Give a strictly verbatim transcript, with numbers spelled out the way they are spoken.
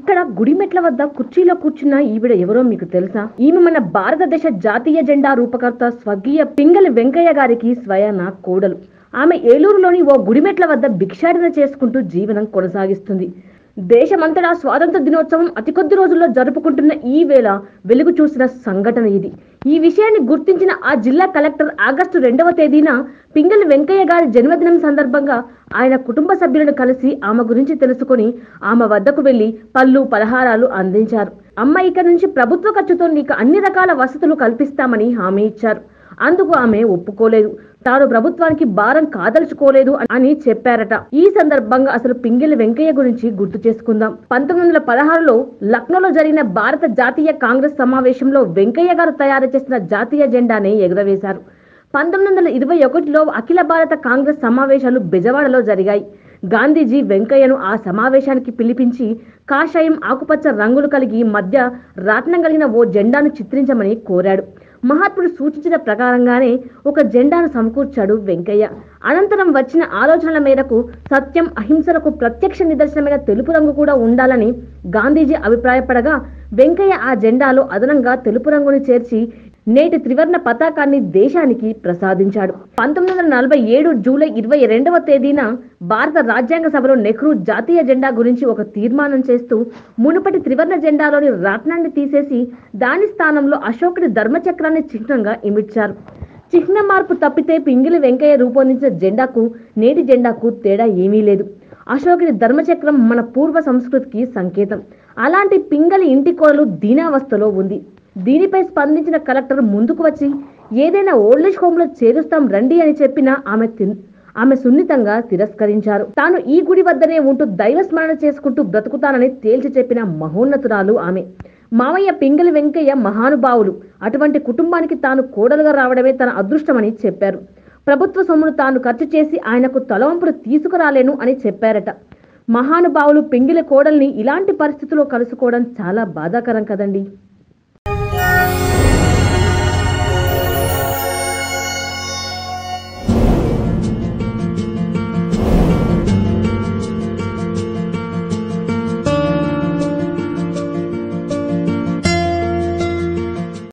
ఇక్కడ గుడిమెట్ల వద్ద కుర్చీలో కూర్చున్న ఈవిడ ఎవరో మీకు తెలుసా? ఈమె మన భారతదేశ జాతీయ జెండా రూపకర్త స్వర్గీయ పింగళి వెంకయ్య గారికి స్వయాన కోడలు. ఆమె ఏలూరులోని ఓ గుడిమెట్ల వద్ద భిక్షాటన చేసుకుంటూ జీవనం కొనసాగిస్తుంది. దేశమంతటా స్వాతంత్ర దినోత్సవం అతి కొద్ది రోజుల్లో జరుపుకుంటున్న ఈ వేళ వెలుగు చూసిన సంఘటన ఇది. ఈ విషయాన్ని గుర్తించిన ఆ జిల్లా కలెక్టర్ ఆగస్టు రెండవ తేదీన పింగళి వెంకయ్య గారి జన్మదినం సందర్భంగా ఆయన కుటుంబ సభ్యులను కలిసి ఆమె గురించి తెలుసుకొని ఆమె వద్దకు వెళ్లి పళ్ళు పలహారాలు అందించారు. అమ్మ ఇక నుంచి ప్రభుత్వ ఖర్చుతో నీకు అన్ని రకాల వసతులు కల్పిస్తామని హామీ ఇచ్చారు. అందుకు ఆమె ఒప్పుకోలేదు. తాను ప్రభుత్వానికి భారం కాదలుచుకోలేదు అని చెప్పారట. ఈ సందర్భంగా అసలు పింగళి వెంకయ్య గురించి గుర్తు చేసుకుందాం. పంతొమ్మిది వందల పదహారులో లక్నోలో జరిగిన భారత జాతీయ కాంగ్రెస్ సమావేశంలో వెంకయ్య గారు తయారు చేసిన జాతీయ జెండాని ఎగురవేశారు. పంతొమ్మిది వందల ఇరవై ఒకటిలో అఖిల భారత కాంగ్రెస్ సమావేశాలు బెజవాడలో జరిగాయి. గాంధీజీ వెంకయ్యను ఆ సమావేశానికి పిలిపించి కాషాయం ఆకుపచ్చ రంగులు కలిగి మధ్య రాట్నం కలిగిన ఓ జెండాను చిత్రించమని కోరాడు. మహాత్ముడు సూచించిన ప్రకారంగానే ఒక జెండాను సమకూర్చాడు వెంకయ్య. అనంతరం వచ్చిన ఆలోచనల మేరకు సత్యం అహింసలకు ప్రత్యక్ష నిదర్శనమైన తెలుపు రంగు కూడా ఉండాలని గాంధీజీ అభిప్రాయపడగా వెంకయ్య ఆ జెండాలో అదనంగా తెలుపు రంగుని చేర్చి నేటి త్రివర్ణ పతాకాన్ని దేశానికి ప్రసాదించాడు. పంతొమ్మిది వందల నలభై ఏడు జూలై ఇరవై రెండవ తేదీన భారత రాజ్యాంగ సభలో నెహ్రూ జాతీయ జెండా గురించి ఒక తీర్మానం చేస్తూ మునుపటి త్రివర్ణ జెండాలోని రాట్నాన్ని తీసేసి దాని స్థానంలో అశోకుడి ధర్మచక్రాన్ని చిహ్నంగా ఇమిడ్చారు. చిహ్న మార్పు తప్పితే పింగళి వెంకయ్య రూపొందించిన జెండాకు నేటి జెండాకు తేడా ఏమీ లేదు. అశోకుడి ధర్మచక్రం మన పూర్వ సంస్కృతికి సంకేతం. అలాంటి పింగళి ఇంటి కోడలు దీనావస్థలో ఉంది. దీనిపై స్పందించిన కలెక్టర్ ముందుకు వచ్చి ఏదైనా ఓల్డేజ్ హోమ్ లో చేరుస్తాం రండి అని చెప్పినా ఆమె ఆమె సున్నితంగా తిరస్కరించారు. తాను ఈ గుడి వద్దనే ఉంటూ దైవ స్మరణ చేసుకుంటూ బ్రతుకుతానని తేల్చి చెప్పిన మహోన్నతురాలు ఆమె. మావయ్య పింగళి వెంకయ్య మహానుభావులు. అటువంటి కుటుంబానికి తాను కోడలుగా రావడమే తన అదృష్టమని చెప్పారు. ప్రభుత్వ సొమ్మును తాను ఖర్చు చేసి ఆయనకు తలవంపులు తీసుకురాలేను అని చెప్పారట. మహానుభావులు పింగళి కోడల్ని ఇలాంటి పరిస్థితుల్లో కలుసుకోవడం చాలా బాధాకరం కదండి.